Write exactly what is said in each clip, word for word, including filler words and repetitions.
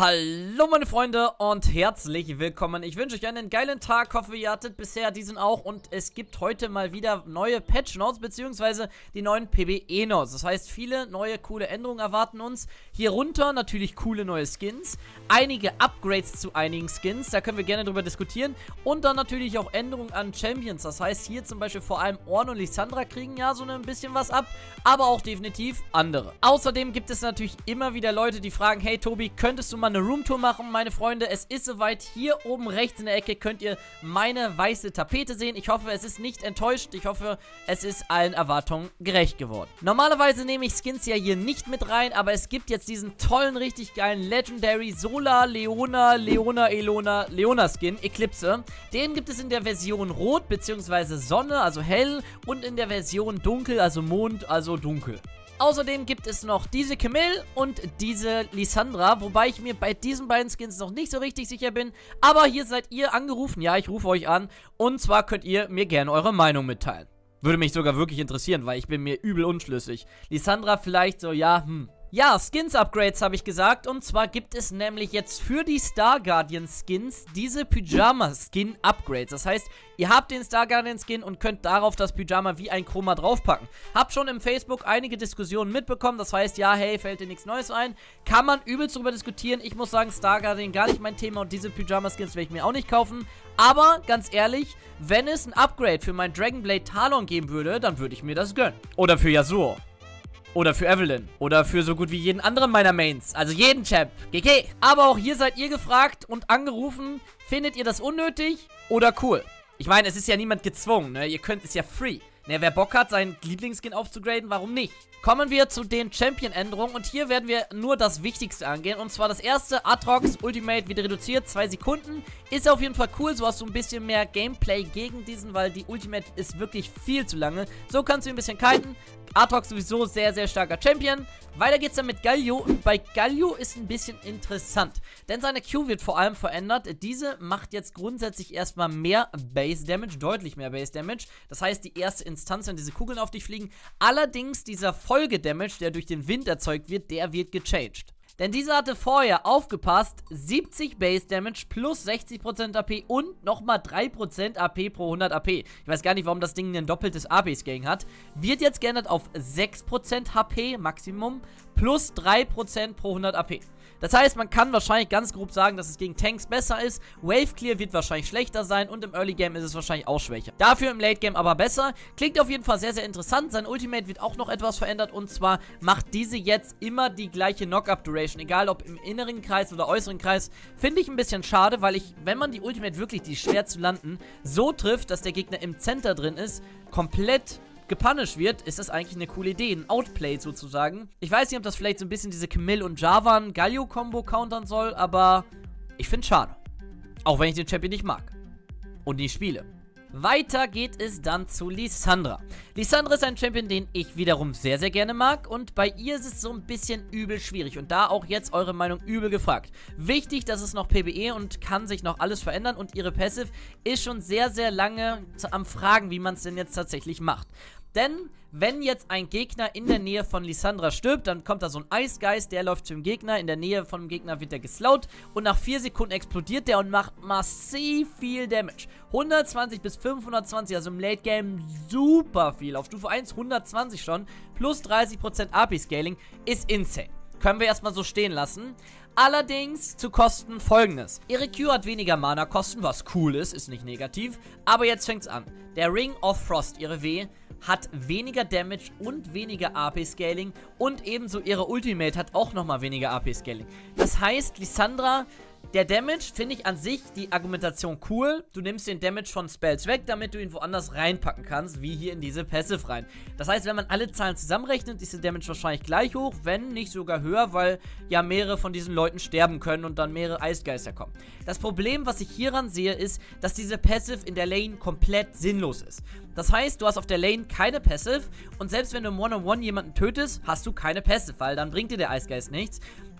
Hallo meine Freunde und herzlich willkommen. Ich wünsche euch einen geilen Tag, hoffe ihr hattet bisher diesen auch und es gibt heute mal wieder neue Patch Notes beziehungsweise die neuen P B E Notes. Das heißt, viele neue coole Änderungen erwarten uns. Hier runter natürlich coole neue Skins, einige Upgrades zu einigen Skins, da können wir gerne drüber diskutieren und dann natürlich auch Änderungen an Champions. Das heißt, hier zum Beispiel vor allem Ornn und Lissandra kriegen ja so ein bisschen was ab, aber auch definitiv andere. Außerdem gibt es natürlich immer wieder Leute, die fragen, hey Tobi, könntest du mal eine Roomtour machen, meine Freunde? Es ist soweit. Hier oben rechts in der Ecke könnt ihr meine weiße Tapete sehen. Ich hoffe, es ist nicht enttäuscht. Ich hoffe, es ist allen Erwartungen gerecht geworden. Normalerweise nehme ich Skins ja hier nicht mit rein, aber es gibt jetzt diesen tollen, richtig geilen Legendary Solar Leona, Leona, Elona, Leona Skin, Eclipse. Den gibt es in der Version Rot, beziehungsweise Sonne, also hell, und in der Version Dunkel, also Mond, also dunkel. Außerdem gibt es noch diese Camille und diese Lissandra, wobei ich mir bei diesen beiden Skins noch nicht so richtig sicher bin. Aber hier seid ihr angerufen, ja, ich rufe euch an. Und zwar könnt ihr mir gerne eure Meinung mitteilen. Würde mich sogar wirklich interessieren, weil ich bin mir übel unschlüssig. Lissandra vielleicht so, ja, hm. Ja, Skins-Upgrades habe ich gesagt, und zwar gibt es nämlich jetzt für die Star Guardian Skins diese Pyjama-Skin-Upgrades. Das heißt, ihr habt den Star Guardian Skin und könnt darauf das Pyjama wie ein Chroma draufpacken. Habt schon im Facebook einige Diskussionen mitbekommen, das heißt, ja, hey, fällt dir nichts Neues ein. Kann man übelst drüber diskutieren. Ich muss sagen, Star Guardian gar nicht mein Thema und diese Pyjama-Skins werde ich mir auch nicht kaufen. Aber, ganz ehrlich, wenn es ein Upgrade für meinen Dragonblade Talon geben würde, dann würde ich mir das gönnen. Oder für Yasuo. Oder für Evelynn. Oder für so gut wie jeden anderen meiner Mains. Also jeden Champ. G G. Aber auch hier seid ihr gefragt und angerufen. Findet ihr das unnötig oder cool? Ich meine, es ist ja niemand gezwungen, ne? Ihr könnt es ja free. Ne, wer Bock hat, seinen Lieblingsskin aufzugraden, warum nicht? Kommen wir zu den Champion-Änderungen und hier werden wir nur das Wichtigste angehen. Und zwar das erste, Aatrox Ultimate wird reduziert, zwei Sekunden. Ist auf jeden Fall cool, so hast du ein bisschen mehr Gameplay gegen diesen, weil die Ultimate ist wirklich viel zu lange. So kannst du ein bisschen kiten. Aatrox sowieso sehr, sehr starker Champion. Weiter geht's dann mit Galio und bei Galio ist ein bisschen interessant, denn seine Q wird vor allem verändert. Diese macht jetzt grundsätzlich erstmal mehr Base Damage, deutlich mehr Base Damage. Das heißt, die erste Instanz, wenn diese Kugeln auf dich fliegen. Allerdings dieser Folgedamage, der durch den Wind erzeugt wird, der wird gechanged. Denn diese hatte vorher, aufgepasst, siebzig Base Damage plus sechzig Prozent A P und nochmal drei Prozent A P pro hundert A P. Ich weiß gar nicht, warum das Ding ein doppeltes A P-Scaling hat. Wird jetzt geändert auf sechs Prozent H P Maximum plus drei Prozent pro hundert A P. Das heißt, man kann wahrscheinlich ganz grob sagen, dass es gegen Tanks besser ist. Wave Clear wird wahrscheinlich schlechter sein und im Early Game ist es wahrscheinlich auch schwächer. Dafür im Late Game aber besser. Klingt auf jeden Fall sehr, sehr interessant. Sein Ultimate wird auch noch etwas verändert und zwar macht diese jetzt immer die gleiche Knock-Up Duration. Egal ob im inneren Kreis oder äußeren Kreis. Finde ich ein bisschen schade, weil ich, wenn man die Ultimate wirklich, die ist schwer zu landen, so trifft, dass der Gegner im Center drin ist, komplett gepunished wird, ist das eigentlich eine coole Idee. Ein Outplay sozusagen. Ich weiß nicht, ob das vielleicht so ein bisschen diese Camille und Jarvan Galio-Kombo countern soll, aber ich finde es schade. Auch wenn ich den Champion nicht mag. Und nie spiele. Weiter geht es dann zu Lissandra. Lissandra ist ein Champion, den ich wiederum sehr, sehr gerne mag. Und bei ihr ist es so ein bisschen übel schwierig. Und da auch jetzt eure Meinung übel gefragt. Wichtig, dass es noch P B E und kann sich noch alles verändern. Und ihre Passive ist schon sehr, sehr lange am Fragen, wie man es denn jetzt tatsächlich macht. Denn, wenn jetzt ein Gegner in der Nähe von Lissandra stirbt, dann kommt da so ein Eisgeist, der läuft zum Gegner, in der Nähe vom Gegner wird er geslowt und nach vier Sekunden explodiert der und macht massiv viel Damage. hundertzwanzig bis fünfhundertzwanzig, also im Late Game super viel. Auf Stufe eins hundertzwanzig schon, plus dreißig Prozent A P-Scaling, ist insane. Können wir erstmal so stehen lassen. Allerdings zu Kosten folgendes. Ihre Q hat weniger Mana-Kosten, was cool ist, ist nicht negativ. Aber jetzt fängt's an. Der Ring of Frost, ihre W, hat weniger Damage und weniger A P-Scaling. Und ebenso ihre Ultimate hat auch nochmal weniger A P-Scaling. Das heißt, Lissandra, der Damage finde ich an sich die Argumentation cool. Du nimmst den Damage von Spells weg, damit du ihn woanders reinpacken kannst, wie hier in diese Passive rein. Das heißt, wenn man alle Zahlen zusammenrechnet, ist der Damage wahrscheinlich gleich hoch, wenn nicht sogar höher, weil ja mehrere von diesen Leuten sterben können und dann mehrere Eisgeister kommen. Das Problem, was ich hieran sehe, ist, dass diese Passive in der Lane komplett sinnlos ist. Das heißt, du hast auf der Lane keine Passive und selbst wenn du im One-on-One jemanden tötest, hast du keine Passive, weil dann bringt dir der Eisgeist nichts.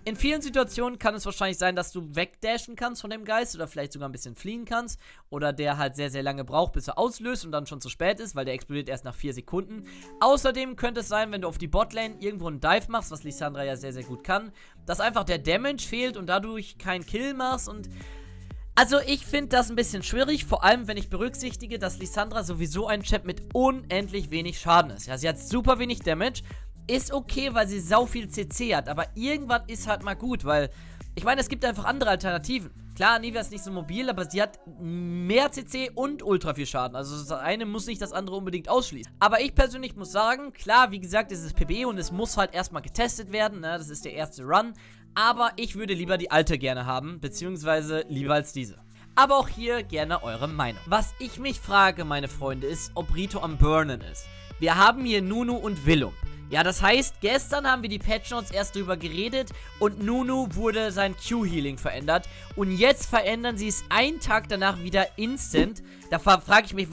In vielen Situationen kann es wahrscheinlich sein, dass du wegdashen kannst von dem Geist oder vielleicht sogar ein bisschen fliehen kannst oder der halt sehr, sehr lange braucht, bis er auslöst und dann schon zu spät ist, weil der explodiert erst nach vier Sekunden. Außerdem könnte es sein, wenn du auf die Botlane irgendwo einen Dive machst, was Lissandra ja sehr, sehr gut kann, dass einfach der Damage fehlt und dadurch keinen Kill machst und... Also ich finde das ein bisschen schwierig, vor allem wenn ich berücksichtige, dass Lissandra sowieso ein Champ mit unendlich wenig Schaden ist. Ja, sie hat super wenig Damage, ist okay, weil sie sau viel C C hat, aber irgendwann ist halt mal gut, weil, ich meine, es gibt einfach andere Alternativen. Klar, Anivia ist nicht so mobil, aber sie hat mehr C C und ultra viel Schaden. Also das eine muss nicht das andere unbedingt ausschließen. Aber ich persönlich muss sagen, klar, wie gesagt, es ist P B und es muss halt erstmal getestet werden, ne? Das ist der erste Run. Aber ich würde lieber die alte gerne haben, beziehungsweise lieber als diese. Aber auch hier gerne eure Meinung. Was ich mich frage, meine Freunde, ist, ob Rito am Burnen ist. Wir haben hier Nunu und Willump. Ja, das heißt, gestern haben wir die Patch Notes erst drüber geredet und Nunu wurde sein Q-Healing verändert. Und jetzt verändern sie es einen Tag danach wieder instant. Da frage ich mich,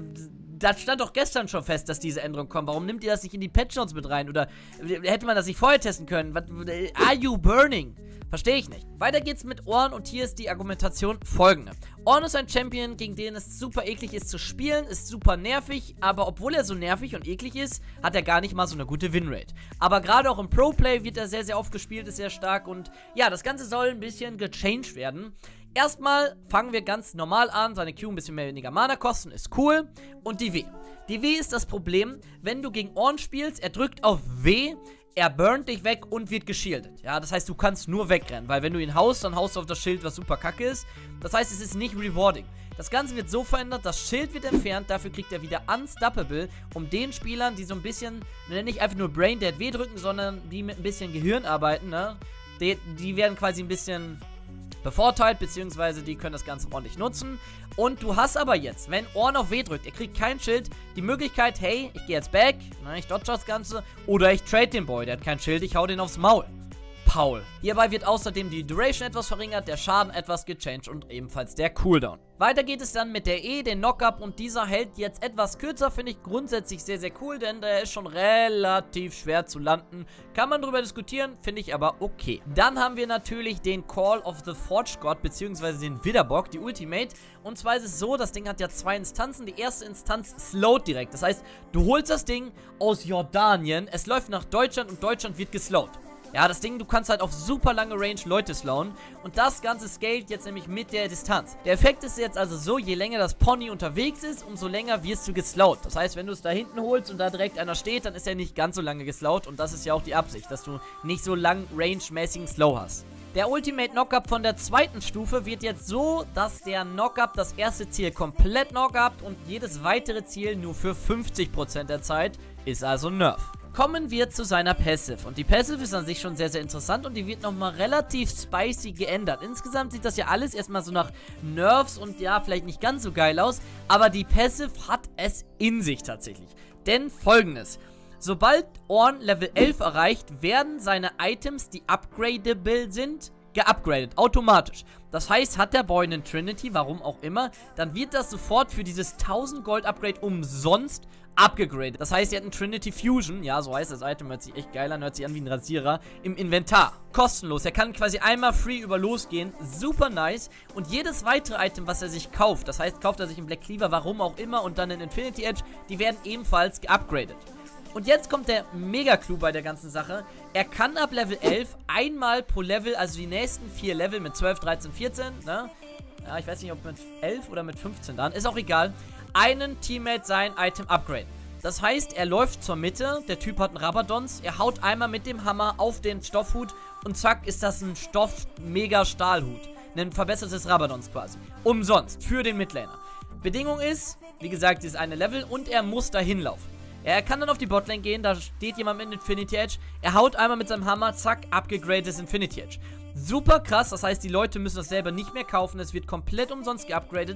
das stand doch gestern schon fest, dass diese Änderung kommt. Warum nimmt ihr das nicht in die Patch Notes mit rein? Oder hätte man das nicht vorher testen können? What, are you burning? Verstehe ich nicht. Weiter geht's mit Ornn und hier ist die Argumentation folgende. Ornn ist ein Champion, gegen den es super eklig ist zu spielen, ist super nervig, aber obwohl er so nervig und eklig ist, hat er gar nicht mal so eine gute Winrate. Aber gerade auch im Pro-Play wird er sehr, sehr oft gespielt, ist sehr stark und ja, das Ganze soll ein bisschen gechanged werden. Erstmal fangen wir ganz normal an, seine Q ein bisschen mehr weniger Mana kosten, ist cool. Und die W. Die W ist das Problem, wenn du gegen Ornn spielst, er drückt auf W, er burnt dich weg und wird geschildet. Ja, das heißt, du kannst nur wegrennen, weil wenn du ihn haust, dann haust du auf das Schild, was super kacke ist. Das heißt, es ist nicht rewarding. Das Ganze wird so verändert, das Schild wird entfernt, dafür kriegt er wieder Unstoppable, um den Spielern, die so ein bisschen, nicht einfach nur Brain Dead W drücken, sondern die mit ein bisschen Gehirn arbeiten, ne, die, die werden quasi ein bisschen bevorteilt, beziehungsweise die können das Ganze ordentlich nutzen. Und du hast aber jetzt, wenn Ornn auf W drückt, er kriegt kein Schild, die Möglichkeit, hey, ich gehe jetzt back, ne, ich dodge das Ganze, oder ich trade den Boy, der hat kein Schild, ich hau den aufs Maul. Paul. Hierbei wird außerdem die Duration etwas verringert, der Schaden etwas gechanged und ebenfalls der Cooldown. Weiter geht es dann mit der E, den Knockup, und dieser hält jetzt etwas kürzer, finde ich grundsätzlich sehr, sehr cool, denn der ist schon relativ schwer zu landen. Kann man drüber diskutieren, finde ich aber okay. Dann haben wir natürlich den Call of the Forge God, beziehungsweise den Widderbock, die Ultimate. Und zwar ist es so, das Ding hat ja zwei Instanzen. Die erste Instanz slowt direkt. Das heißt, du holst das Ding aus Jordanien, es läuft nach Deutschland und Deutschland wird geslowt. Ja, das Ding, du kannst halt auf super lange Range Leute slowen. Und das Ganze scaled jetzt nämlich mit der Distanz. Der Effekt ist jetzt also so, je länger das Pony unterwegs ist, umso länger wirst du geslowt. Das heißt, wenn du es da hinten holst und da direkt einer steht, dann ist er nicht ganz so lange geslowt. Und das ist ja auch die Absicht, dass du nicht so lang range-mäßigen Slow hast. Der Ultimate Knockup von der zweiten Stufe wird jetzt so, dass der Knockup das erste Ziel komplett knockupt und jedes weitere Ziel nur für fünfzig Prozent der Zeit, ist also Nerf. Kommen wir zu seiner Passive. Und die Passive ist an sich schon sehr, sehr interessant und die wird nochmal relativ spicy geändert. Insgesamt sieht das ja alles erstmal so nach Nerfs und ja, vielleicht nicht ganz so geil aus, aber die Passive hat es in sich tatsächlich. Denn folgendes: Sobald Ornn Level elf erreicht, werden seine Items, die upgradable sind, geupgradet, automatisch. Das heißt, hat der Boy einen Trinity, warum auch immer, dann wird das sofort für dieses tausend Gold Upgrade umsonst abgegradet. Das heißt, ihr habt einen Trinity Fusion, ja, so heißt das Item, hört sich echt geil an, hört sich an wie ein Rasierer, im Inventar. Kostenlos. Er kann quasi einmal free über losgehen. Super nice. Und jedes weitere Item, was er sich kauft, das heißt, kauft er sich einen Black Cleaver, warum auch immer, und dann einen Infinity Edge, die werden ebenfalls geupgradet. Und jetzt kommt der Mega-Clou bei der ganzen Sache. Er kann ab Level elf einmal pro Level, also die nächsten vier Level mit zwölf, dreizehn, vierzehn, ne? Ja, ich weiß nicht, ob mit elf oder mit fünfzehn dann, ist auch egal, einen Teammate sein Item upgraden. Das heißt, er läuft zur Mitte, der Typ hat einen Rabadons, er haut einmal mit dem Hammer auf den Stoffhut und zack, ist das ein Stoff-Mega-Stahlhut. Ein verbessertes Rabadons quasi. Umsonst, für den Midlaner. Bedingung ist, wie gesagt, dieses eine Level und er muss dahin laufen. Er kann dann auf die Botlane gehen, da steht jemand mit Infinity Edge, er haut einmal mit seinem Hammer, zack, abgegradetes Infinity Edge. Super krass, das heißt, die Leute müssen das selber nicht mehr kaufen, es wird komplett umsonst geupgradet.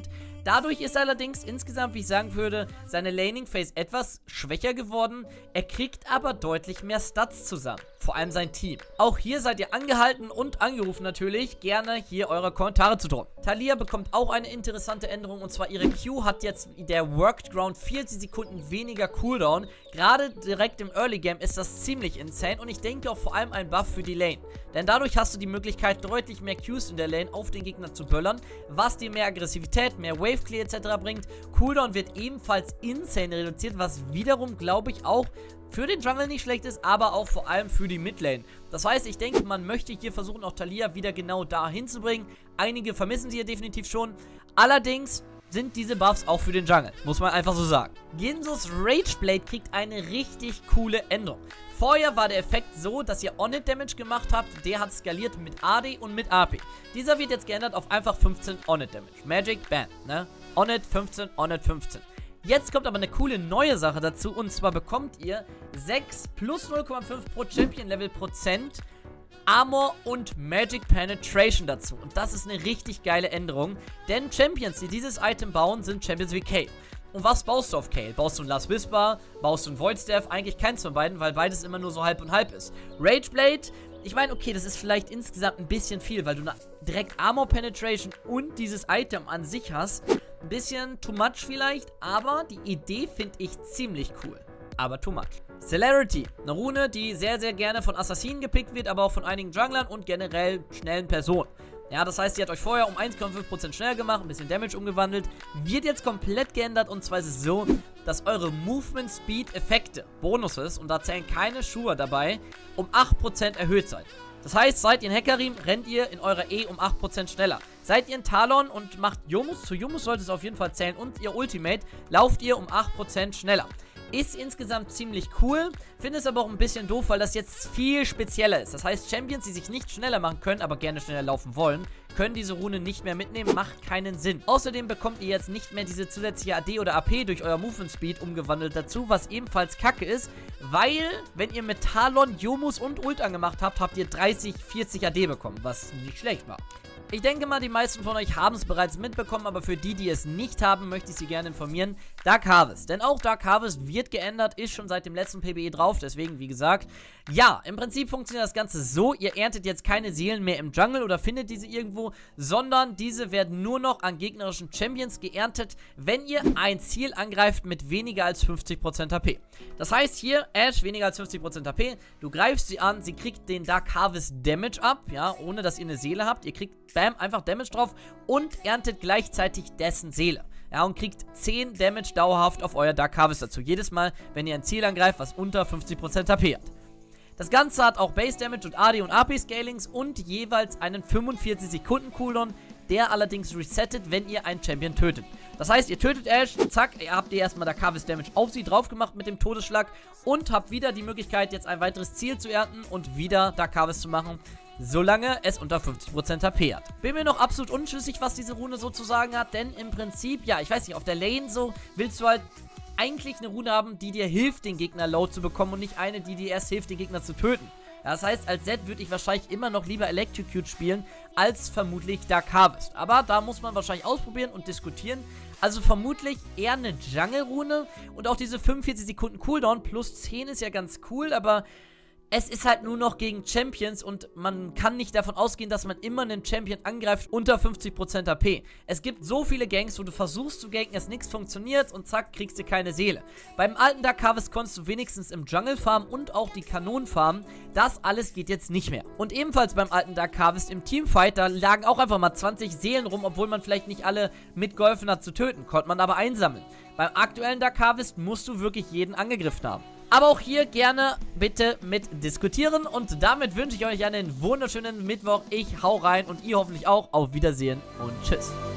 Dadurch ist allerdings insgesamt, wie ich sagen würde, seine Laning Phase etwas schwächer geworden. Er kriegt aber deutlich mehr Stats zusammen. Vor allem sein Team. Auch hier seid ihr angehalten und angerufen natürlich, gerne hier eure Kommentare zu droppen. Taliyah bekommt auch eine interessante Änderung und zwar ihre Q hat jetzt der Worked Ground vierzig Sekunden weniger Cooldown. Gerade direkt im Early Game ist das ziemlich insane und ich denke auch vor allem ein Buff für die Lane. Denn dadurch hast du die Möglichkeit, deutlich mehr Qs in der Lane auf den Gegner zu böllern, was dir mehr Aggressivität, mehr Wave Clear et cetera bringt. Cooldown wird ebenfalls insane reduziert, was wiederum, glaube ich, auch für den Jungle nicht schlecht ist, aber auch vor allem für die Midlane. Das heißt, ich denke, man möchte hier versuchen, auch Taliyah wieder genau da hinzubringen. Einige vermissen sie ja definitiv schon. Allerdings sind diese Buffs auch für den Jungle, muss man einfach so sagen. Ginsos Rageblade kriegt eine richtig coole Änderung. Vorher war der Effekt so, dass ihr On-Hit-Damage gemacht habt, der hat skaliert mit A D und mit A P. Dieser wird jetzt geändert auf einfach fünfzehn On-Hit-Damage. Magic, bam, ne? On-Hit fünfzehn, On-Hit fünfzehn. Jetzt kommt aber eine coole neue Sache dazu und zwar bekommt ihr sechs plus null Komma fünf pro Champion-Level Prozent Armor und Magic Penetration dazu. Und das ist eine richtig geile Änderung, denn Champions, die dieses Item bauen, sind Champions wie Kayle. Und was baust du auf Kayle? Baust du einen Last Whisper? Baust du einen Void Staff? Eigentlich keins von beiden, weil beides immer nur so halb und halb ist. Rageblade, ich meine, okay, das ist vielleicht insgesamt ein bisschen viel, weil du direkt Armor Penetration und dieses Item an sich hast. Ein bisschen too much vielleicht, aber die Idee finde ich ziemlich cool. Aber too much. Celerity, eine Rune, die sehr, sehr gerne von Assassinen gepickt wird, aber auch von einigen Junglern und generell schnellen Personen. Ja, das heißt, sie hat euch vorher um eins Komma fünf Prozent schneller gemacht, ein bisschen Damage umgewandelt, wird jetzt komplett geändert und zwar ist es so, dass eure Movement Speed Effekte, Bonuses, und da zählen keine Schuhe dabei, um acht Prozent erhöht seid. Das heißt, seid ihr in Hecarim, rennt ihr in eurer E um acht Prozent schneller. Seid ihr in Talon und macht Yomus, zu Yomus sollte es auf jeden Fall zählen, und ihr Ultimate, lauft ihr um acht Prozent schneller. Ist insgesamt ziemlich cool, finde es aber auch ein bisschen doof, weil das jetzt viel spezieller ist. Das heißt, Champions, die sich nicht schneller machen können, aber gerne schneller laufen wollen, können diese Rune nicht mehr mitnehmen, macht keinen Sinn. Außerdem bekommt ihr jetzt nicht mehr diese zusätzliche A D oder A P durch euer Movement Speed umgewandelt dazu, was ebenfalls kacke ist, weil, wenn ihr mit Talon, Yomus und Ult angemacht habt, habt ihr dreißig, vierzig A D bekommen, was nicht schlecht war. Ich denke mal, die meisten von euch haben es bereits mitbekommen, aber für die, die es nicht haben, möchte ich sie gerne informieren. Dark Harvest. Denn auch Dark Harvest wird geändert, ist schon seit dem letzten P B E drauf, deswegen, wie gesagt, ja, im Prinzip funktioniert das Ganze so, ihr erntet jetzt keine Seelen mehr im Jungle oder findet diese irgendwo, sondern diese werden nur noch an gegnerischen Champions geerntet, wenn ihr ein Ziel angreift mit weniger als fünfzig Prozent H P. Das heißt hier, Ashe, weniger als fünfzig Prozent H P, du greifst sie an, sie kriegt den Dark Harvest Damage ab, ja, ohne dass ihr eine Seele habt, ihr kriegt bam, einfach Damage drauf und erntet gleichzeitig dessen Seele. Ja, und kriegt zehn Damage dauerhaft auf euer Dark Harvest dazu. Jedes Mal, wenn ihr ein Ziel angreift, was unter fünfzig Prozent H P hat. Das Ganze hat auch Base Damage und A D und A P Scalings und jeweils einen fünfundvierzig Sekunden Cooldown, der allerdings resettet, wenn ihr einen Champion tötet. Das heißt, ihr tötet Ashe, zack, ihr habt ihr erstmal Dark Harvest Damage auf sie drauf gemacht mit dem Todesschlag und habt wieder die Möglichkeit, jetzt ein weiteres Ziel zu ernten und wieder Dark Harvest zu machen, solange es unter fünfzig Prozent H P hat. Bin mir noch absolut unschlüssig, was diese Rune so zu sagen hat, denn im Prinzip, ja, ich weiß nicht, auf der Lane so willst du halt eigentlich eine Rune haben, die dir hilft, den Gegner low zu bekommen und nicht eine, die dir erst hilft, den Gegner zu töten. Ja, das heißt, als Z würde ich wahrscheinlich immer noch lieber Electrocute spielen, als vermutlich Dark Harvest. Aber da muss man wahrscheinlich ausprobieren und diskutieren. Also vermutlich eher eine Jungle-Rune und auch diese fünfundvierzig Sekunden Cooldown plus zehn ist ja ganz cool, aber es ist halt nur noch gegen Champions und man kann nicht davon ausgehen, dass man immer einen Champion angreift unter fünfzig Prozent H P. Es gibt so viele Ganks, wo du versuchst zu ganken, es nichts funktioniert und zack, kriegst du keine Seele. Beim alten Dark Harvest konntest du wenigstens im Jungle farmen und auch die Kanonen farmen. Das alles geht jetzt nicht mehr. Und ebenfalls beim alten Dark Harvest im Teamfight, da lagen auch einfach mal zwanzig Seelen rum, obwohl man vielleicht nicht alle mitgeholfen hat zu töten, konnte man aber einsammeln. Beim aktuellen Dark Harvest musst du wirklich jeden angegriffen haben. Aber auch hier gerne bitte mit diskutieren. Und damit wünsche ich euch einen wunderschönen Mittwoch. Ich hau rein und ihr hoffentlich auch. Auf Wiedersehen und tschüss.